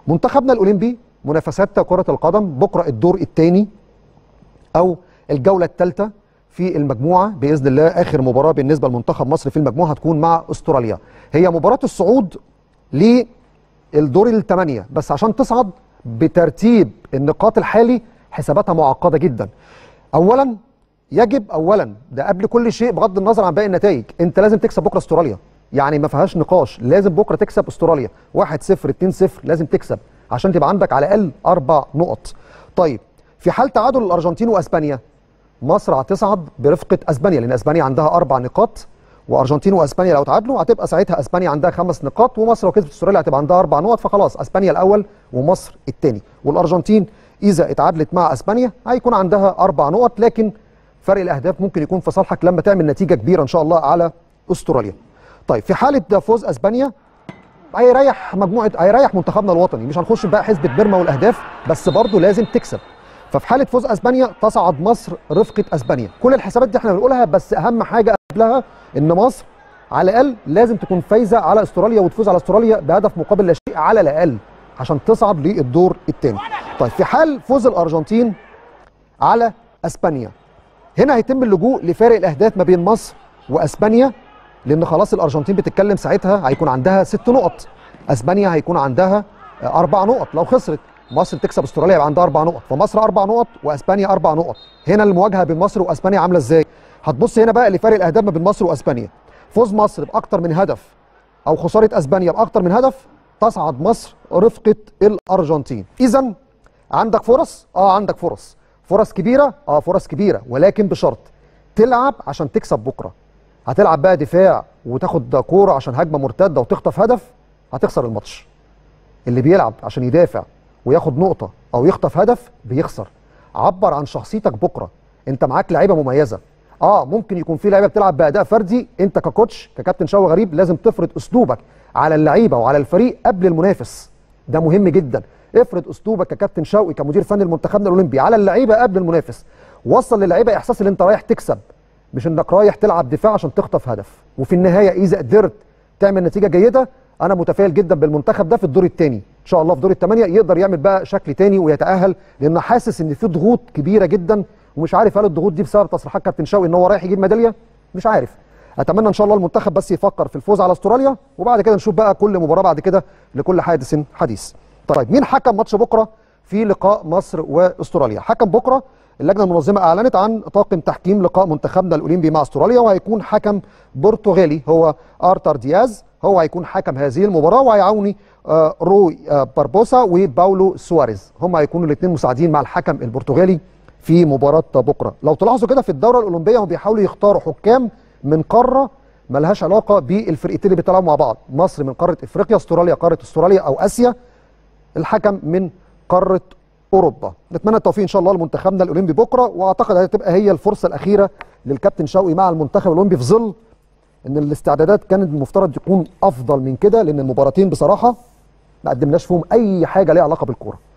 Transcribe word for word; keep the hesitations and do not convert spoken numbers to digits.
منتخبنا الاولمبي منافسات كره القدم بكره الدور الثاني او الجوله الثالثه في المجموعه باذن الله. اخر مباراه بالنسبه لمنتخب مصر في المجموعه هتكون مع استراليا، هي مباراه الصعود للدور الثمانيه، بس عشان تصعد بترتيب النقاط الحالي حساباتها معقده جدا. اولا يجب اولا ده قبل كل شيء بغض النظر عن باقي النتائج، انت لازم تكسب بكره استراليا، يعني ما فيهاش نقاش، لازم بكره تكسب استراليا واحد صفر اتنين صفر، لازم تكسب عشان تبقى عندك على الاقل اربع نقط. طيب في حال تعادل الارجنتين واسبانيا مصر هتصعد برفقه اسبانيا، لان اسبانيا عندها اربع نقاط، وارجنتين واسبانيا لو تعادلوا هتبقى ساعتها اسبانيا عندها خمس نقاط، ومصر لو كسبت استراليا هتبقى عندها اربع نقط، فخلاص اسبانيا الاول ومصر الثاني، والارجنتين اذا اتعادلت مع اسبانيا هيكون عندها اربع نقط، لكن فرق الاهداف ممكن يكون في صالحك لما تعمل نتيجه كبيره ان شاء الله على استراليا. طيب في حاله فوز اسبانيا هيريح مجموعه، هيريح منتخبنا الوطني، مش هنخش بقى حسبه بيرما والاهداف، بس برضه لازم تكسب. ففي حاله فوز اسبانيا تصعد مصر رفقه اسبانيا. كل الحسابات دي احنا بنقولها، بس اهم حاجه قبلها ان مصر على الاقل لازم تكون فايزه على استراليا وتفوز على استراليا بهدف مقابل لا شيء على الاقل عشان تصعد للدور الثاني. طيب في حال فوز الارجنتين على اسبانيا هنا هيتم اللجوء لفارق الاهداف ما بين مصر واسبانيا، لان خلاص الارجنتين بتتكلم ساعتها هيكون عندها ست نقط، اسبانيا هيكون عندها اربع نقط، لو خسرت مصر تكسب استراليا يبقى عندها اربع نقط، فمصر اربع نقط واسبانيا اربع نقط. هنا المواجهه بين مصر واسبانيا عامله ازاي؟ هتبص هنا بقى لفارق الاهداف ما بين مصر واسبانيا، فوز مصر باكتر من هدف او خساره اسبانيا باكتر من هدف تصعد مصر رفقه الارجنتين. اذا عندك فرص، اه عندك فرص، فرص كبيره، اه فرص كبيره، ولكن بشرط تلعب عشان تكسب بكره. هتلعب بقى دفاع وتاخد كوره عشان هجمه مرتده وتخطف هدف، هتخسر الماتش. اللي بيلعب عشان يدافع وياخد نقطه او يخطف هدف بيخسر. عبر عن شخصيتك بكره، انت معاك لعيبه مميزه، اه ممكن يكون في لعيبه بتلعب باداء فردي، انت ككوتش ككابتن شوقي غريب لازم تفرض اسلوبك على اللعيبه وعلى الفريق قبل المنافس، ده مهم جدا. افرض اسلوبك ككابتن شوقي كمدير فني لمنتخبنا الاولمبي على اللعيبه قبل المنافس، وصل للعيبه احساس ان انت رايح تكسب مش انك رايح تلعب دفاع عشان تخطف هدف. وفي النهايه اذا قدرت تعمل نتيجه جيده انا متفائل جدا بالمنتخب ده في الدور الثاني ان شاء الله، في دور الثمانيه يقدر يعمل بقى شكل ثاني ويتاهل، لان حاسس ان في ضغوط كبيره جدا، ومش عارف هل الضغوط دي بسبب تصريحات كابتن شوقي ان هو رايح يجيب ميداليه، مش عارف. اتمنى ان شاء الله المنتخب بس يفكر في الفوز على استراليا، وبعد كده نشوف بقى كل مباراه بعد كده لكل حادث حديث. طيب مين حكم ماتش بكره في لقاء مصر واستراليا؟ حكم بكره اللجنه المنظمه اعلنت عن طاقم تحكيم لقاء منتخبنا الاولمبي مع استراليا، وهيكون حكم برتغالي هو ارتر دياز، هو هيكون حكم هذه المباراه، وهيعاوني آه روي آه باربوسا وباولو سواريز، هم هيكونوا الاثنين مساعدين مع الحكم البرتغالي في مباراه بكره. لو تلاحظوا كده في الدوره الاولمبيه هم بيحاولوا يختاروا حكام من قاره ملهاش علاقه بالفرقتين اللي بيطلعوا مع بعض، مصر من قاره افريقيا، استراليا قاره استراليا او اسيا، الحكم من قاره اوروبا. نتمنى التوفيق ان شاء الله لمنتخبنا الاولمبي بكره، واعتقد هتبقى هي الفرصه الاخيره للكابتن شوقي مع المنتخب الاولمبي، في ظل ان الاستعدادات كانت المفترض تكون افضل من كده، لان المباراتين بصراحه ما قدمناش فيهم اي حاجه ليها علاقه بالكوره.